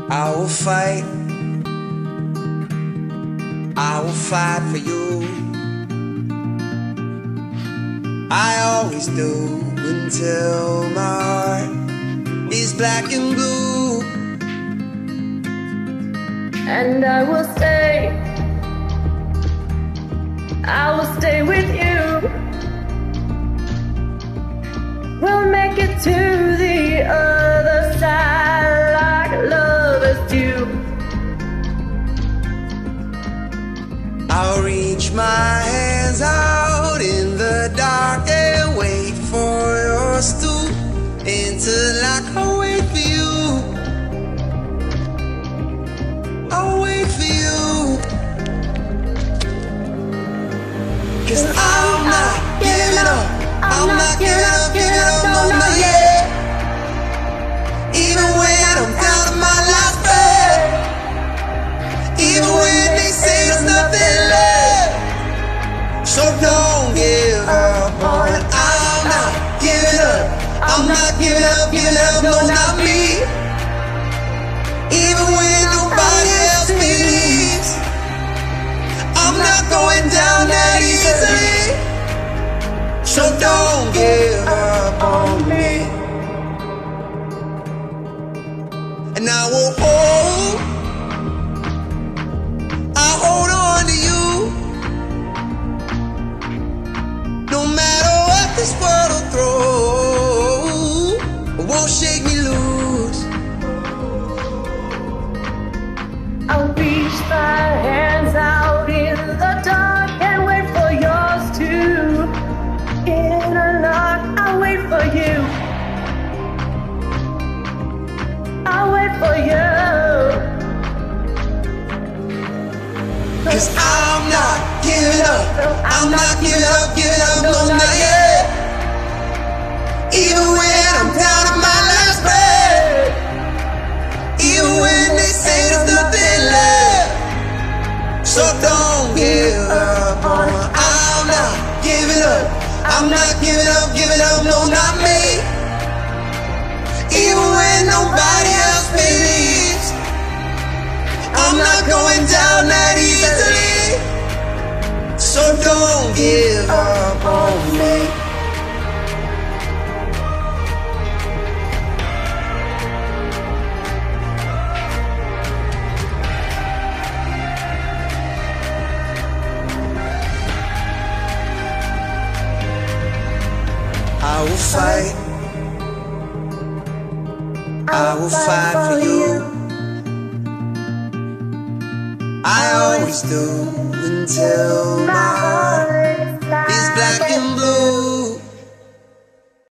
I will fight, I will fight for you. I always do until my heart is black and blue. And I will stay with you. We'll make it to the other side like lovers do. I'll reach my hands out in the dark and wait for yours to interlock. I'll wait for you, I'll wait for you. 'Cause I'm not giving up, I'm not giving up, no, not yet. Even when I'm down to my last breath, even when they say there's nothing left. So don't give up on it. I'm not giving up, I'm not giving up, no, not me. Even when nobody else believes, I'm not going down that easily. So don't give up on me. And I will hold on to you. No matter what this world will throw, it won't shake me loose. I'll reach my hands out in the dark and wait for yours to interlock. I'll wait for you, I'll wait for you. 'Cause I'm not giving up, I'm not giving up, no, not yet. Even when I'm down to my last breath, even when they say there's nothing left. So don't give up on it. I'm not giving up, I'm not giving up, no, not me. Even when nobody else believes, I'm not going down that easily. So don't give up on me. I will fight, I will fight for you. I always do until my heart